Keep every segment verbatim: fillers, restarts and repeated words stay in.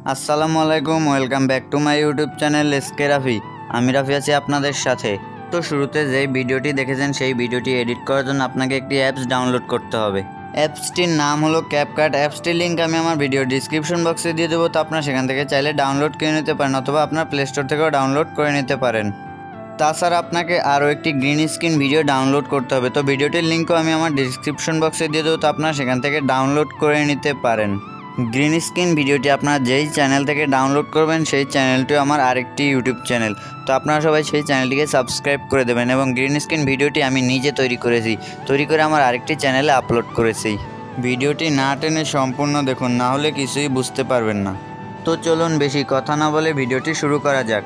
আসসালামু আলাইকুম, welcome back to my YouTube channel SK Rafi. আমি রাফি আছি আপনাদের সাথে। তো শুরুতে যে ভিডিওটি দেখেছেন সেই ভিডিওটি এডিট করার জন্য আপনাকে একটি অ্যাপস ডাউনলোড করতে হবে। অ্যাপসটির নাম হলো ক্যাপকাট। অ্যাপসটির লিঙ্ক আমি আমার ভিডিও ডিসক্রিপশন বক্সে দিয়ে দেবো, তো আপনারা সেখান থেকে চাইলে ডাউনলোড করে নিতে পারেন অথবা আপনার প্লে স্টোর থেকেও ডাউনলোড করে নিতে পারেন। তাছাড়া আপনাকে আরও একটি গ্রিন স্ক্রিন ভিডিও ডাউনলোড করতে হবে, তো ভিডিওটির লিঙ্কও আমি আমার ডিসক্রিপশন বক্সে দিয়ে দেবো, তো আপনারা সেখান থেকে ডাউনলোড করে নিতে পারেন। গ্রিন স্ক্রিন ভিডিওটি আপনারা যেই চ্যানেল থেকে ডাউনলোড করবেন সেই চ্যানেলটিও আমার আরেকটি ইউটিউব চ্যানেল, তো আপনারা সবাই সেই চ্যানেলটিকে সাবস্ক্রাইব করে দেবেন। এবং গ্রিন স্ক্রিন ভিডিওটি আমি নিজে তৈরি করেছি, তৈরি করে আমার আরেকটি চ্যানেলে আপলোড করেছি। ভিডিওটি না টেনে সম্পূর্ণ দেখুন, না হলে কিছুই বুঝতে পারবেন না। তো চলুন বেশি কথা না বলে ভিডিওটি শুরু করা যাক।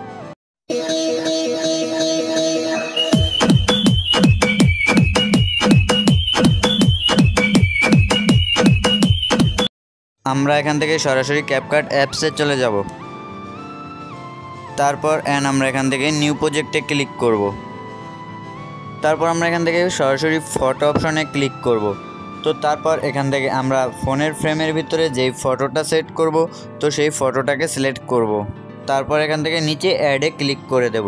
আমরা এখান থেকে সরাসরি ক্যাপকাট অ্যাপসে চলে যাব। তারপর অ্যান্ড আমরা এখান থেকে নিউ প্রজেক্টে ক্লিক করব। তারপর আমরা এখান থেকে সরাসরি ফটো অপশনে ক্লিক করব। তো তারপর এখান থেকে আমরা ফোনের ফ্রেমের ভিতরে যেই ফটোটা সেট করব, তো সেই ফটোটাকে সিলেক্ট করব। তারপর এখান থেকে নিচে অ্যাডে ক্লিক করে দেব।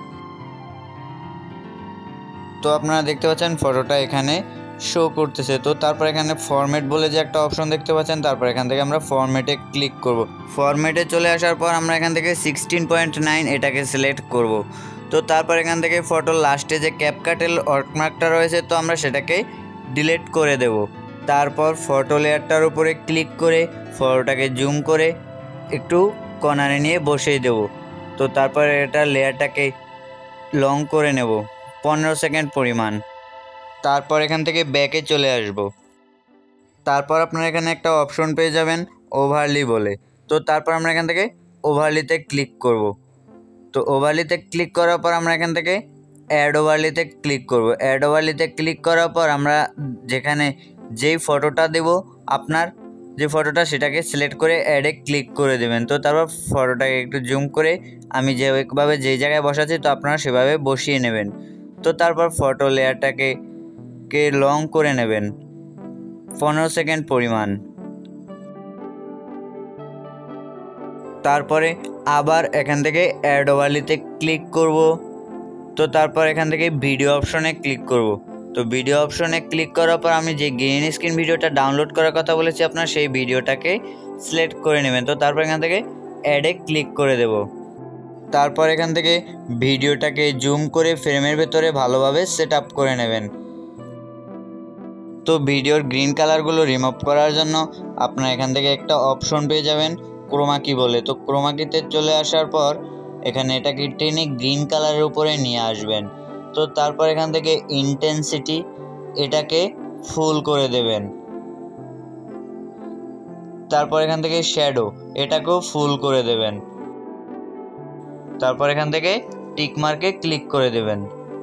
তো আপনারা দেখতে পাচ্ছেন ফটোটা এখানে শো করতেছে। তো তারপর এখানে ফরম্যাট বলে যে একটা অপশন দেখতে পাচ্ছেন, তারপর এখান থেকে আমরা ফরম্যাটে ক্লিক করব। ফরম্যাটে চলে আসার পর আমরা এখান থেকে সিক্সটিন পয়েন্ট নাইন এটাকে সিলেক্ট করব। তো তারপর এখান থেকে ফটোর লাস্টে যে ক্যাপকাটের ওয়ার্কমার্কটা রয়েছে, তো আমরা সেটাকে ডিলিট করে দেব। তারপর ফটো লেয়ারটার উপরে ক্লিক করে ফটোটাকে জুম করে একটু কর্নারে নিয়ে বসিয়ে দেব। তো তারপর এটা লেয়ারটাকে লং করে নেব পনেরো সেকেন্ড পরিমাণ। তারপর এখান থেকে ব্যাকে চলে আসব। তারপর আপনারা এখানে একটা অপশন পেয়ে যাবেন ওভারলি বলে। তো তারপর আমরা এখান থেকে ওভারলিতে ক্লিক করব। তো ওভারলিতে ক্লিক করার পর আমরা এখান থেকে অ্যাড ওভারলিতে ক্লিক করব। অ্যাড ওভারলিতে ক্লিক করার পর আমরা যেখানে যেই ফটোটা দেব, আপনার যে ফটোটা সেটাকে সিলেক্ট করে অ্যাডে ক্লিক করে দেবেন। তো তারপর ফটোটাকে একটু জুম করে আমি যেভাবে যেই জায়গায় বসাচ্ছি, তো আপনারা সেভাবে বসিয়ে নেবেন। তো তারপর ফটো লেয়ারটাকে কে লং করে নেবেন পনেরো সেকেন্ড পরিমাণ। তারপরে আবার এখান থেকে অ্যাড ওভারলিতে ক্লিক করব। তো তারপর এখান থেকে ভিডিও অপশনে ক্লিক করব। তো ভিডিও অপশনে ক্লিক করার পর আমি যে গ্রিন স্ক্রিন ভিডিওটা ডাউনলোড করার কথা বলেছি আপনার, সেই ভিডিওটাকে সিলেক্ট করে নেবেন। তো তারপর এখান থেকে অ্যাডে ক্লিক করে দেব। তারপর এখান থেকে ভিডিওটাকে জুম করে ফ্রেমের ভেতরে ভালোভাবে সেট আপ করে নেবেন। তো ভিডিওর গ্রিন কালারগুলো রিমুভ করার জন্য আপনারা এখান থেকে একটা অপশন পেয়ে যাবেন ক্রোমা কি বলে। তো ক্রোমা কিতে চলে আসার পর এখানে এটাকে টেনে গ্রিন কালারের উপরে নিয়ে আসবেন। তো তারপর এখান থেকে ইন্টেন্সিটি এটাকে ফুল করে দেবেন। তারপর এখান থেকে শ্যাডো এটাকেও ফুল করে দেবেন। তারপর এখান থেকে টিক মার্কে ক্লিক করে দেবেন।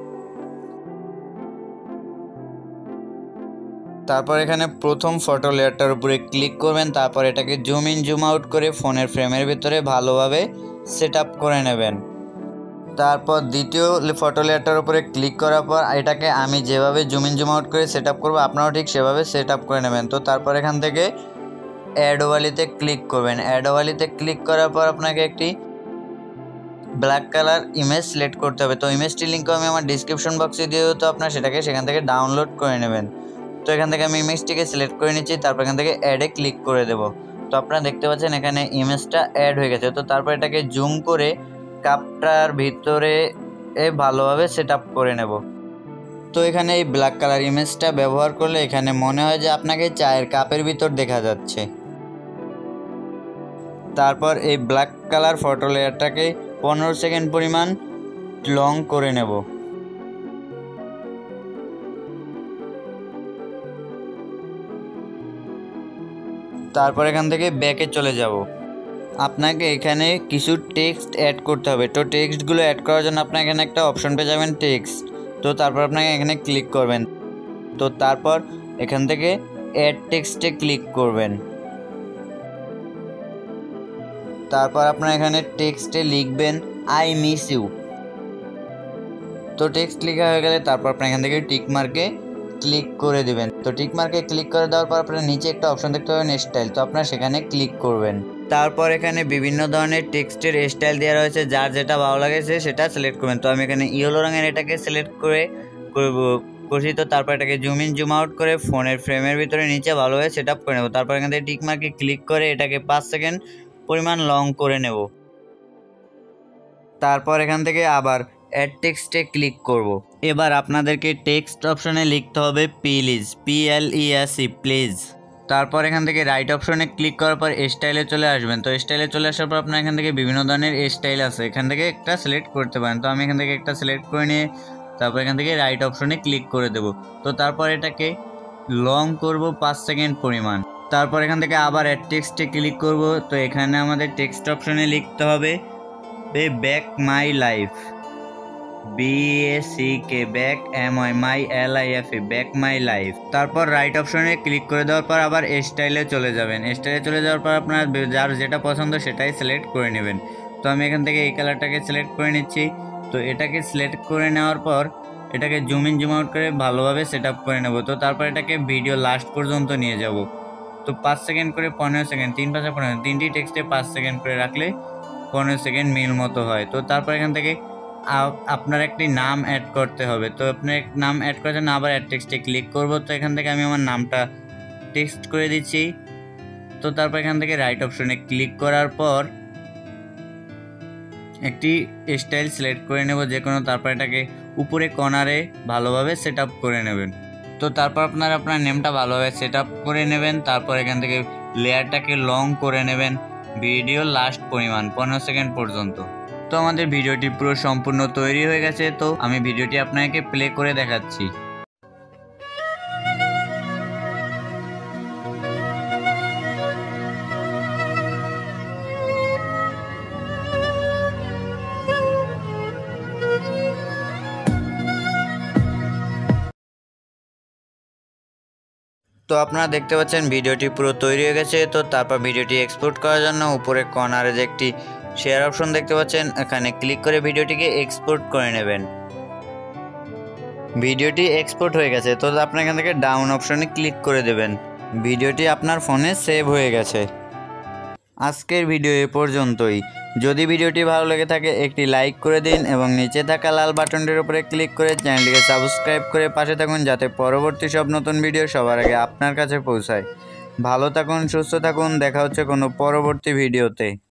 তারপর এখানে প্রথম ফটো লেয়ারটার উপরে ক্লিক করবেন। তারপর এটাকে জুম ইন জুম আউট করে ফোনের ফ্রেমের ভিতরে ভালোভাবে সেট আপ করে নেবেন। তারপর দ্বিতীয় ফটো লেয়ারটার উপরে ক্লিক করার পর এটাকে আমি যেভাবে জুম ইন জুম আউট করে সেট আপ করবো, আপনারাও ঠিক সেভাবে সেট আপ করে নেবেন। তো তারপর এখান থেকে অ্যাড ওভারলিতে ক্লিক করবেন। অ্যাড ওভারলিতে ক্লিক করার পর আপনাকে একটি ব্ল্যাক কালার ইমেজ সিলেক্ট করতে হবে। তো ইমেজটির লিঙ্কও আমি আমার ডিসক্রিপশন বক্সে দিয়ে দেবো, তো আপনারা সেটাকে সেখান থেকে ডাউনলোড করে নেবেন। তো এখান থেকে আমি ইমেজটিকে সিলেক্ট করে নিচ্ছি। তারপর এখান থেকে অ্যাডে ক্লিক করে দেব। তো আপনারা দেখতে পাচ্ছেন এখানে ইমেজটা অ্যাড হয়ে গেছে। তো তারপর এটাকে জুম করে কাপটার ভিতরে ভালোভাবে সেট আপ করে নেব। তো এখানে এই ব্ল্যাক কালার ইমেজটা ব্যবহার করলে এখানে মনে হয় যে আপনাকে চায়ের কাপের ভিতর দেখা যাচ্ছে। তারপর এই ব্ল্যাক কালার ফটো লেয়ারটাকে পনেরো সেকেন্ড পরিমাণ লং করে নেব। তারপর এখান থেকে ব্যাকে চলে যাব। আপনাকে এখানে কিছু টেক্সট অ্যাড করতে হবে। তো টেক্সটগুলো অ্যাড করার জন্য আপনার এখানে একটা অপশন পেয়ে যাবেন টেক্সট। তো তারপর আপনাকে এখানে ক্লিক করবেন। তো তারপর এখান থেকে অ্যাড টেক্সটে ক্লিক করবেন। তারপর আপনার এখানে টেক্সটে লিখবেন আই মিস ইউ। তো টেক্সট লেখা হয়ে গেলে তারপর আপনার এখান থেকে টিক মার্কে ক্লিক করে দিবেন। তো টিক মার্কে ক্লিক করে দেওয়ার পর আপনারা নিচে একটা অপশন দেখতে পাবেন স্টাইল, তো আপনারা সেখানে ক্লিক করবেন। তারপর এখানে বিভিন্ন ধরনের টেক্সটের স্টাইল দেওয়া রয়েছে, যার যেটা ভালো লাগে সে সেটা সিলেক্ট করবেন। তো আমি এখানে ইয়েলো রঙের এটাকে সিলেক্ট করে করব করছি। তো তারপর এটাকে জুম ইন জুম আউট করে ফোনের ফ্রেমের ভিতরে নিচে ভালোভাবে সেট আপ করে নেব। তারপর এখান থেকে টিক মার্কে ক্লিক করে এটাকে পাঁচ সেকেন্ড পরিমাণ লং করে নেব। তারপর এখান থেকে আবার অ্যাড টেক্সটে ক্লিক করব। এবার আপনাদেরকে টেক্সট অপশনে লিখতে হবে please, P L E S E, please. তারপর এখান থেকে রাইট অপশনে ক্লিক করার পর স্টাইলে চলে আসবেন। তো স্টাইলে চলে আসার পর আপনার এখান থেকে বিভিন্ন ধরনের স্টাইল আছে, এখান থেকে একটা সিলেক্ট করতে পারেন। তো আমি এখান থেকে একটা সিলেক্ট করে নিয়ে তারপর এখান থেকে রাইট অপশনে ক্লিক করে দেব। তো তারপর এটাকে লং করব পাঁচ সেকেন্ড পরিমাণ। তারপর এখান থেকে আবার অ্যাড টেক্সটে ক্লিক করব। তো এখানে আমাদের টেক্সট অপশনে লিখতে হবে back my life, B A C K, back M I my L I F E, back my life. তারপর রাইট অপশনে ক্লিক করে দেওয়ার পর আবার স্টাইলে চলে যাবেন। স্টাইলে চলে যাওয়ার পর আপনার যার যেটা পছন্দ সেটাই সিলেক্ট করে নেবেন। তো আমি এখান থেকে এই কালারটাকে সিলেক্ট করে নিচ্ছি। তো এটাকে সিলেক্ট করে নেওয়ার পর এটাকে জুম ইন জুম আউট করে ভালোভাবে সেট আপ করে নেব। তো তারপর এটাকে ভিডিও লাস্ট পর্যন্ত নিয়ে যাব। তো পাঁচ সেকেন্ড করে পনেরো সেকেন্ড, তিন পাঁচে পনেরো, তিনটি টেক্সটে পাঁচ সেকেন্ড করে রাখলে পনেরো সেকেন্ড মিল মতো হয়। তো তারপর এখান থেকে আপনার একটি নাম অ্যাড করতে হবে। তো আপনার নাম অ্যাড করার জন্য আবার অ্যাড টেক্সটে ক্লিক করব। তো এখান থেকে আমি আমার নামটা টেক্সট করে দিচ্ছি। তো তারপর এখান থেকে রাইট অপশনে ক্লিক করার পর একটি স্টাইল সিলেক্ট করে নেব যে কোনো। তারপর এটাকে উপরে কর্নারে ভালোভাবে সেট আপ করে নেবেন। তো তারপর আপনারা আপনার নেমটা ভালোভাবে সেট আপ করে নেবেন। তারপর এখান থেকে লেয়ারটাকে লং করে নেবেন ভিডিও লাস্ট পরিমাণ পনেরো সেকেন্ড পর্যন্ত। তো আমাদের ভিডিওটি পুরো সম্পূর্ণ তৈরি হয়ে গেছে। তো আমি ভিডিওটি আপনাকে প্লে করে দেখাচ্ছি। তো আপনারা দেখতে পাচ্ছেন ভিডিওটি পুরো তৈরি হয়ে গেছে। তো তারপর ভিডিওটি এক্সপোর্ট করার জন্য উপরে কর্নারে যে একটি শেয়ার অপশন দেখতে পাচ্ছেন, এখানে ক্লিক করে ভিডিওটিকে এক্সপোর্ট করে নেবেন। ভিডিওটি এক্সপোর্ট হয়ে গেছে। তো আপনার এখান থেকে ডাউন অপশনে ক্লিক করে দেবেন। ভিডিওটি আপনার ফোনে সেভ হয়ে গেছে। আজকের ভিডিও এ পর্যন্তই। যদি ভিডিওটি ভালো লেগে থাকে একটি লাইক করে দিন এবং নিচে থাকা লাল বাটনটির উপরে ক্লিক করে চ্যানেলটিকে সাবস্ক্রাইব করে পাশে থাকুন, যাতে পরবর্তী সব নতুন ভিডিও সবার আগে আপনার কাছে পৌঁছায়। ভালো থাকুন, সুস্থ থাকুন, দেখা হচ্ছে কোনো পরবর্তী ভিডিওতে।